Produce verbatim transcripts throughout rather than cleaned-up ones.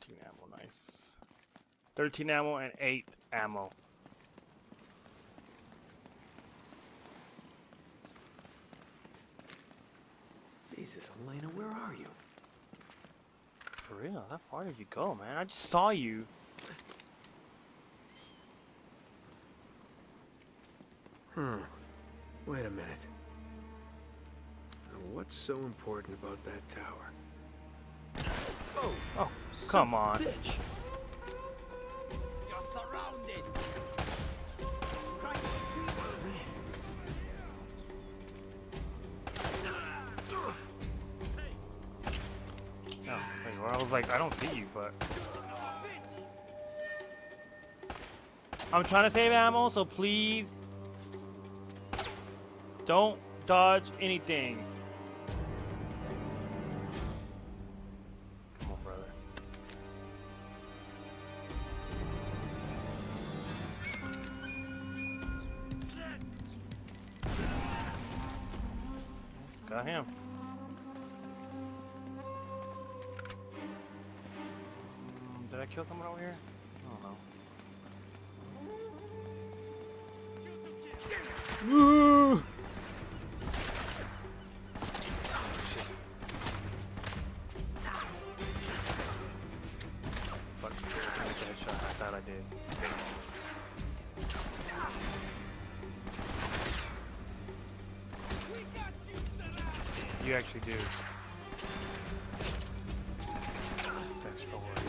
thirteen ammo, nice. thirteen ammo and eight ammo. Jesus, Elena, where are you? For real? How far did you go, man? I just saw you. Hmm. Wait a minute. Now, what's so important about that tower? Oh, Oh, come on. bitch! You're surrounded. No, wait, well, I was like, I don't see you, but I'm trying to save ammo, so please don't dodge anything. Come on, brother. Got him. Did I kill someone over here? I don't know. Woo! Fuck, I made that shot. I thought I did. You actually do. This guy's so worried.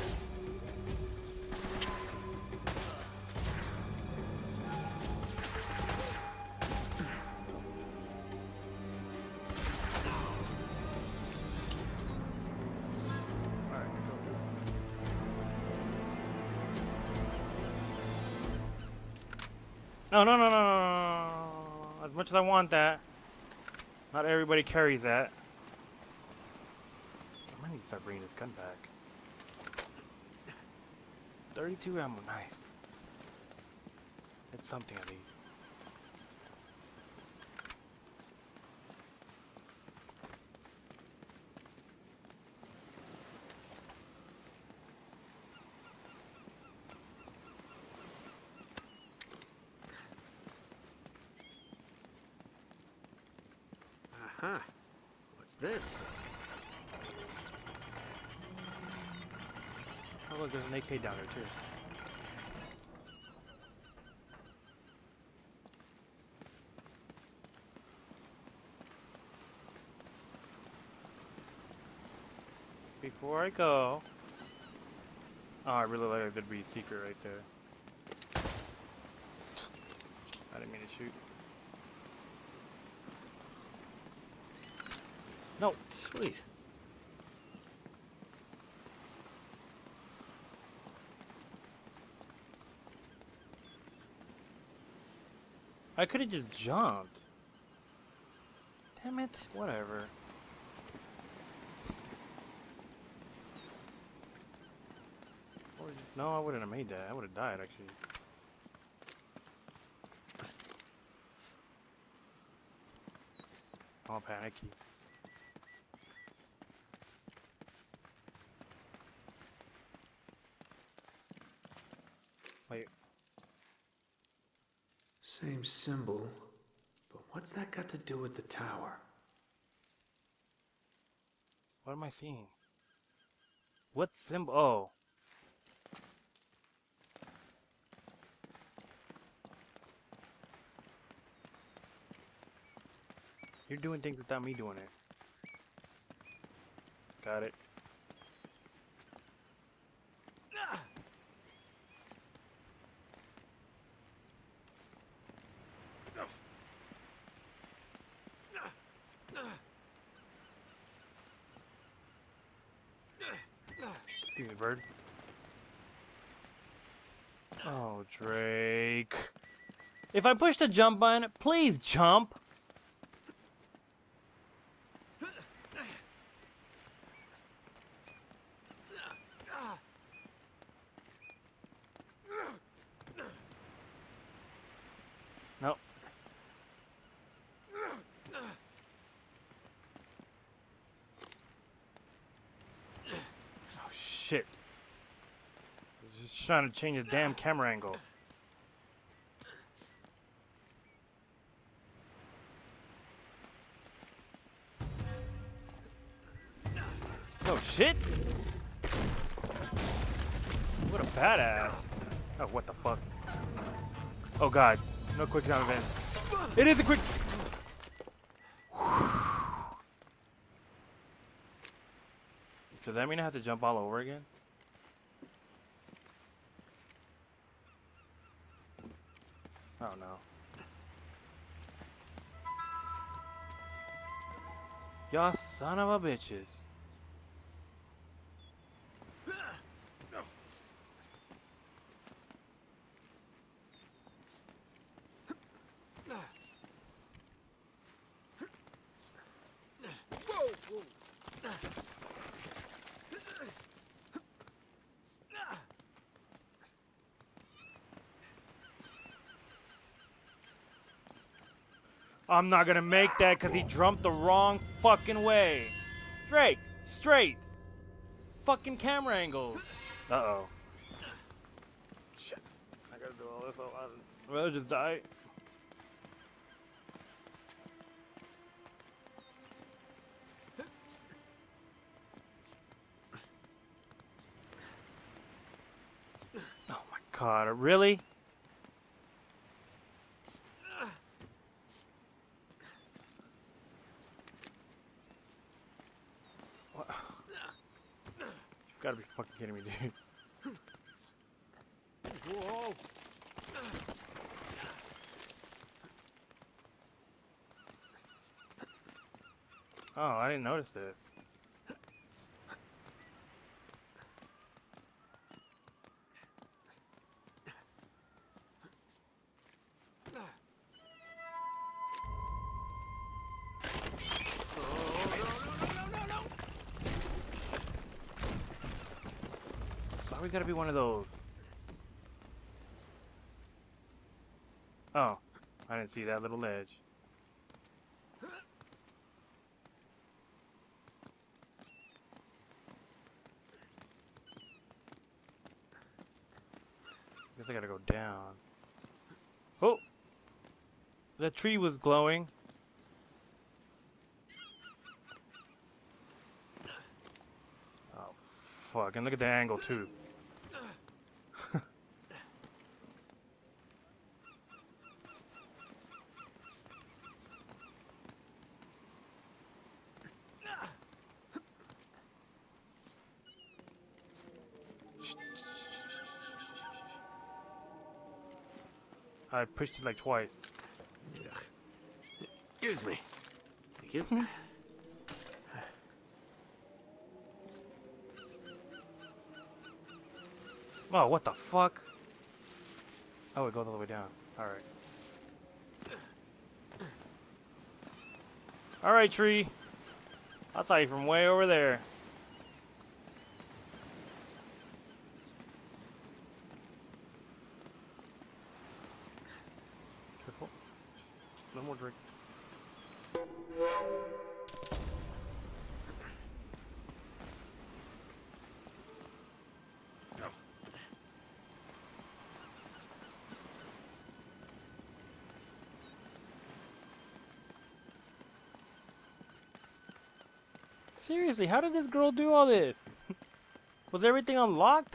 No, no, no, no, no, no. As much as I want that, not everybody carries that. I might need to start bringing this gun back. thirty-two ammo, nice. It's something at least. Aha. What's this? Oh look, there's an A K down there too. Before I go, oh, I really like the be secret right there. I didn't mean to shoot. No, Sweet. I could have just jumped. Damn it, whatever. Or just, no, I wouldn't have made that. I would have died actually. All panicky. Wait. Same symbol, but what's that got to do with the tower? What am I seeing? What symbol? Oh. You're doing things without me doing it. Got it. Excuse me, bird. Oh, Drake. If I push the jump button, please jump. Nope. Oh, shit. Just trying to change the damn camera angle. Oh shit! What a badass! Oh, what the fuck? Oh god, no quick time events. It is a quick. Does that mean I have to jump all over again? Oh no. Y'all son of a bitches. I'm not gonna make that because he jumped the wrong fucking way. Drake, straight. Fucking camera angles. Uh-oh. Shit. I gotta do all this. I'd rather just die. Oh my god, really? You've got to be fucking kidding me, dude. Whoa. Oh, I didn't notice this. We gotta be one of those. Oh, I didn't see that little ledge. Guess I gotta go down. Oh, that tree was glowing. Oh, fuck! And look at the angle too. I pushed it like twice. Excuse me. Excuse me? Oh, what the fuck? Oh, it goes all the way down. Alright. Alright, tree. I saw you from way over there. Careful. Just a little more drink. Seriously, how did this girl do all this? Was everything unlocked?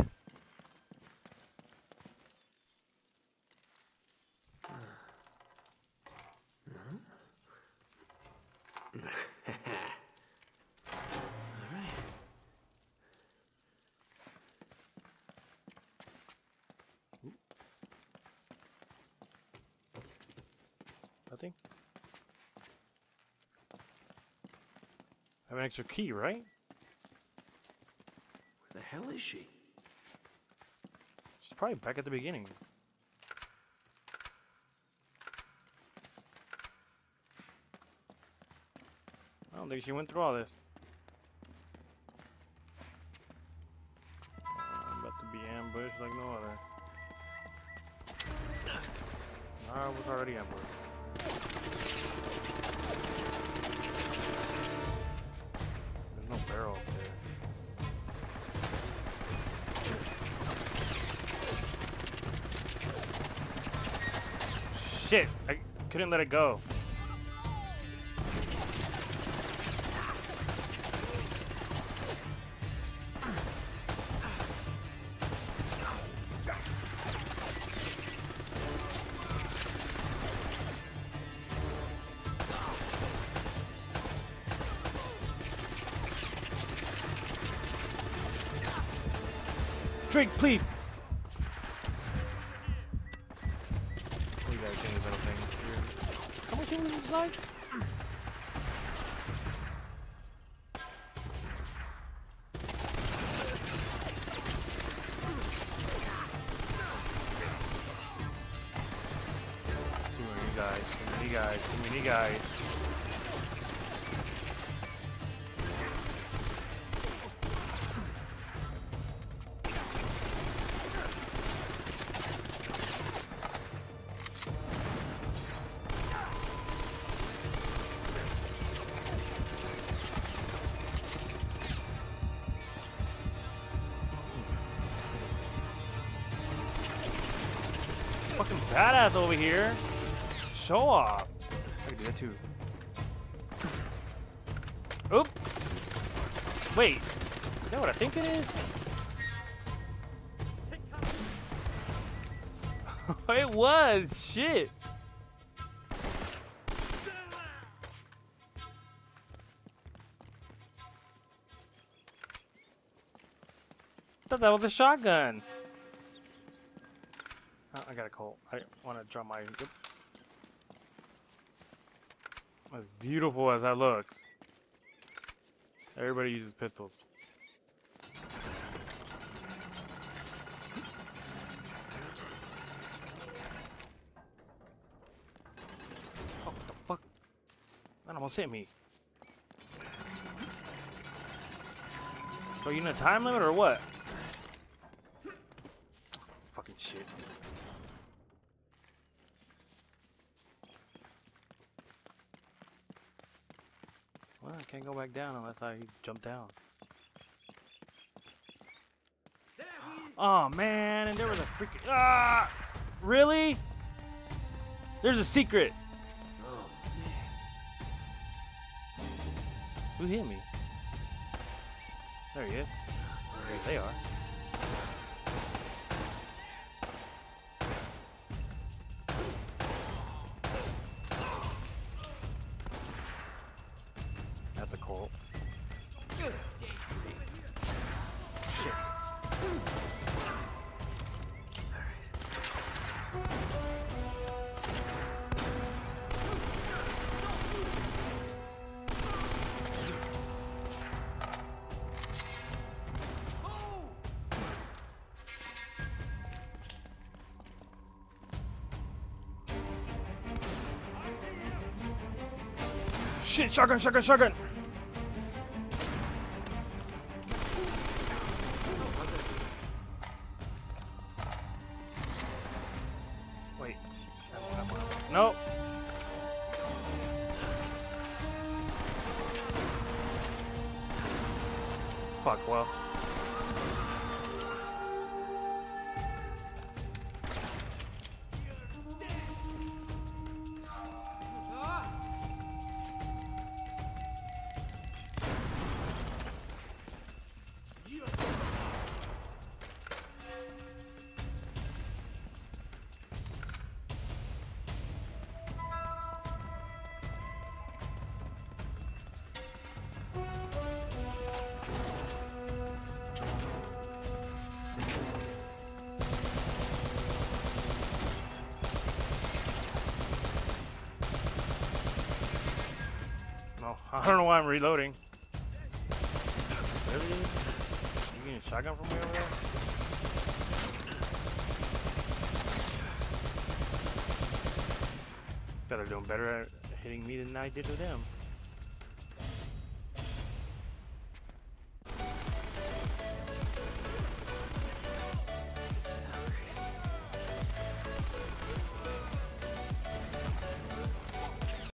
Nothing? I have an extra key, right? Where the hell is she? She's probably back at the beginning. I don't think she went through all this. I'm about to be ambushed like no other. I was already ambushed. There's no barrel up there. Shit, I couldn't let it go. Drake, please! Look at that tiny little things here. How much is this inside? Too many guys, too many guys, too many guys. Fucking badass over here. Show off. I can do that too. Oop. Wait. Is that what I think it is? It was. Shit. I thought that was a shotgun. Oh, I got a Colt. I want to draw my. Yep. As beautiful as that looks, everybody uses pistols. Oh, what the fuck? That almost hit me. Are you in a time limit or what? Fucking shit. Well, I can't go back down unless I jump down. Oh man, and there was a freaking ah! Really? There's a secret. Oh, man. Who hit me? There he is. There they are. That's a Colt. Shit. Shit, shotgun, shotgun, shotgun! Wait. Nope. Fuck, well. No, I don't know why I'm reloading. Really? You getting a shotgun from me over there? This guys are doing better at hitting me than I did to them.